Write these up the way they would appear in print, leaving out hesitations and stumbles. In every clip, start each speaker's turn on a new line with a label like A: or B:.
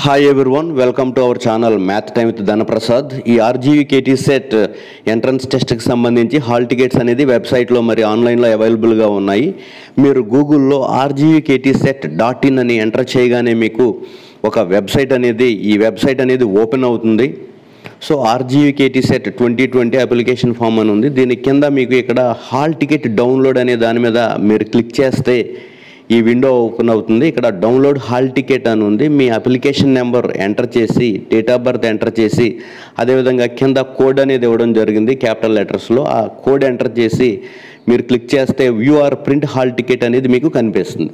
A: Hi everyone, welcome to our channel Math Time with Dhanaprasad. ఈ RGUKT CET entrance టెస్ట్కి సంబంధించి hall tickets అనేది వెబ్సైట్లో మరి ఆన్లైన్లో అవైలబుల్గా ఉన్నాయి. మీరు గూగుల్లో ఆర్జీవీ కేటీ సెట్ .in అని ఎంటర్ చేయగానే మీకు ఒక వెబ్సైట్ అనేది ఓపెన్ అవుతుంది. So RGUKT CET 2020 application form అని ఉంది. దీని కింద మీకు ఇక్కడ హాల్ టికెట్ డౌన్లోడ్ అనే దాని మీద మీరు క్లిక్ చేస్తే ఈ విండో ఓపెన్ అవుతుంది. ఇక్కడ డౌన్లోడ్ హాల్ టికెట్ అని ఉంది. మీ అప్లికేషన్ నెంబర్ ఎంటర్ చేసి డేట్ ఆఫ్ బర్త్ ఎంటర్ చేసి అదేవిధంగా కింద కోడ్ అనేది ఇవ్వడం జరిగింది క్యాపిటల్ లెటర్స్లో. ఆ కోడ్ ఎంటర్ చేసి మీరు క్లిక్ చేస్తే view or print hall ticket అనేది మీకు కనిపిస్తుంది.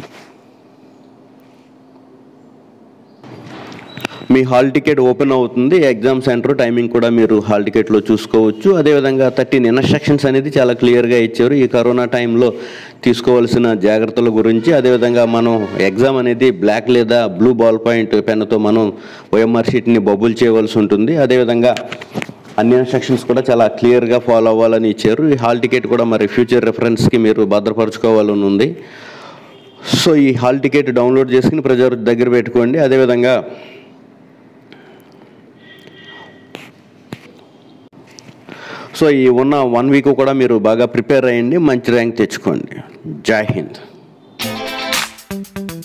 A: మీ హాల్ టికెట్ ఓపెన్ అవుతుంది. ఎగ్జామ్ సెంటర్ టైమింగ్ కూడా మీరు హాల్ టికెట్లో చూసుకోవచ్చు. అదేవిధంగా 13 ఇన్స్ట్రక్షన్స్ అనేది చాలా క్లియర్గా ఇచ్చారు ఈ కరోనా టైంలో తీసుకోవాల్సిన జాగ్రత్తల గురించి. అదేవిధంగా మనం ఎగ్జామ్ అనేది బ్లాక్ లేదా బ్లూ బాల్ పాయింట్ పెన్నుతో మనం ఓఎంఆర్ షీట్ని బబుల్ చేయవలసి ఉంటుంది. అదేవిధంగా అన్ని ఇన్స్ట్రక్షన్స్ కూడా చాలా క్లియర్గా ఫాలో అవ్వాలని ఇచ్చారు. ఈ హాల్ టికెట్ కూడా మరి ఫ్యూచర్ రెఫరెన్స్కి మీరు భద్రపరచుకోవాలని ఉంది. సో ఈ హాల్ టికెట్ డౌన్లోడ్ చేసుకుని ప్రజల దగ్గర పెట్టుకోండి. అదేవిధంగా సో ఈ ఉన్న 1 వీక్ కూడా మీరు బాగా ప్రిపేర్ అయ్యండి, మంచి ర్యాంక్ తెచ్చుకోండి. జై హింద్.